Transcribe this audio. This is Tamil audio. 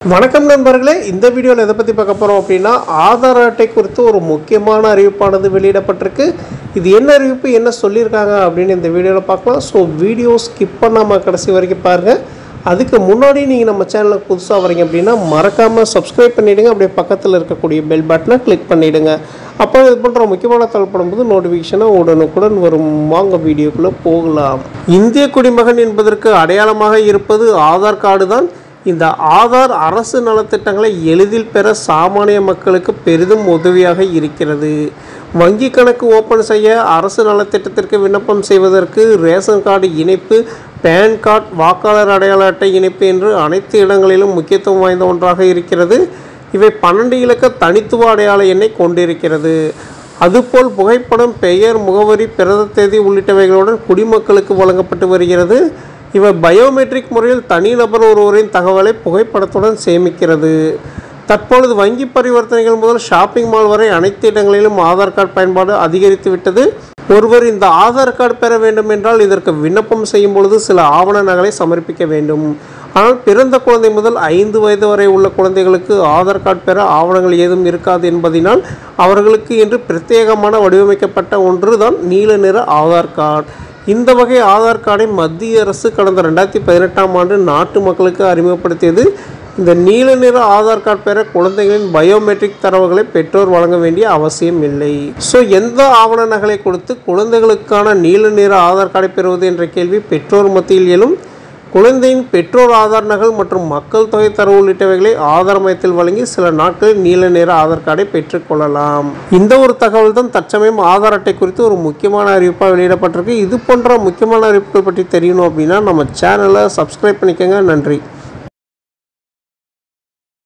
வணக்கம் நண்பர்களே, இந்த வீடியோவில் எதை பற்றி பார்க்க போகிறோம் அப்படின்னா ஆதார் அட்டை குறித்து ஒரு முக்கியமான அறிவிப்பானது வெளியிடப்பட்டிருக்கு. இது என்ன அறிவிப்பு, என்ன சொல்லியிருக்காங்க அப்படின்னு இந்த வீடியோவில் பார்க்கலாம். ஸோ வீடியோ ஸ்கிப் பண்ணாமல் கடைசி வரைக்கும் பாருங்கள். அதுக்கு முன்னாடி நீங்கள் நம்ம சேனலுக்கு புதுசாக வரீங்க அப்படின்னா மறக்காமல் சப்ஸ்கிரைப் பண்ணிவிடுங்க. அப்படியே பக்கத்தில் இருக்கக்கூடிய பெல் பட்டனை கிளிக் பண்ணிவிடுங்க. அப்போ இது போன்ற முக்கியமான தகவல் நோட்டிஃபிகேஷனாக உடனுக்குடன் வரும். வாங்க வீடியோக்குள்ளே போகலாம். இந்திய குடிமகன் என்பதற்கு அடையாளமாக இருப்பது ஆதார் கார்டு தான். இந்த ஆதார் அரசு நலத்திட்டங்களை எளிதில் பெற சாமானிய மக்களுக்கு பெரிதும் உதவியாக இருக்கிறது. வங்கி கணக்கு ஓப்பன் செய்ய, அரசு நலத்திட்டத்திற்கு விண்ணப்பம் செய்வதற்கு, ரேஷன் கார்டு இணைப்பு, பேன் கார்டு, வாக்காளர் அடையாள அட்டை இணைப்பு என்று அனைத்து இடங்களிலும் முக்கியத்துவம் வாய்ந்த ஒன்றாக இருக்கிறது. இவை 12 இலக்க தனித்துவ அடையாள எண்ணை கொண்டிருக்கிறது. அதுபோல் புகைப்படம், பெயர், முகவரி, பிறந்த தேதி உள்ளிட்டவைகளுடன் குடிமக்களுக்கு வழங்கப்பட்டு வருகிறது. இவை பயோமெட்ரிக் முறையில் தனிநபர் ஒருவரின் தகவலை புகைப்படத்துடன் சேமிக்கிறது. தற்பொழுது வங்கி பரிவர்த்தனைகள் முதல் ஷாப்பிங் மால் வரை அனைத்து இடங்களிலும் ஆதார் கார்டு பயன்பாடு அதிகரித்து விட்டது. ஒருவர் இந்த ஆதார் கார்டு பெற வேண்டும் என்றால் இதற்கு விண்ணப்பம் செய்யும் பொழுது சில ஆவண நகலை சமர்ப்பிக்க வேண்டும். ஆனால் பிறந்த குழந்தை முதல் 5 வயது வரை உள்ள குழந்தைகளுக்கு ஆதார் கார்டு பெற ஆவணங்கள் ஏதும் இருக்காது என்பதனால் அவர்களுக்கு என்று பிரத்யேகமான வடிவமைக்கப்பட்ட ஒன்று தான் நீல நிற ஆதார் கார்டு. இந்த வகை ஆதார் கார்டை மத்திய அரசு கடந்த 2018ஆம் ஆண்டு நாட்டு மக்களுக்கு அறிமுகப்படுத்தியது. இந்த நீல நிற ஆதார் கார்டு பெற குழந்தைகளின் பயோமெட்ரிக் தரவுகளை பெற்றோர் வழங்க வேண்டிய அவசியம் இல்லை. ஸோ எந்த ஆவண நகலை கொடுத்து குழந்தைகளுக்கான நீல நிற ஆதார் கார்டை பெறுவது என்ற கேள்வி பெற்றோர் மத்தியில் எழும். குழந்தையின் பெற்றோர் ஆதார் நகல் மற்றும் மக்கள் தொகை தரவு உள்ளிட்டவைகளை ஆதார் மையத்தில் வழங்கி சில நாட்களில் நீல நிற ஆதார் கார்டை பெற்றுக்கொள்ளலாம். இந்த ஒரு தகவல் தான் தற்சமயம் ஆதார் அட்டை குறித்து ஒரு முக்கியமான அறிவிப்பாக வெளியிடப்பட்டிருக்கு. இது போன்ற முக்கியமான அறிவிப்புகள் பற்றி தெரியணும் அப்படின்னா நம்ம சேனலை சப்ஸ்கிரைப் பண்ணிக்கோங்க. நன்றி.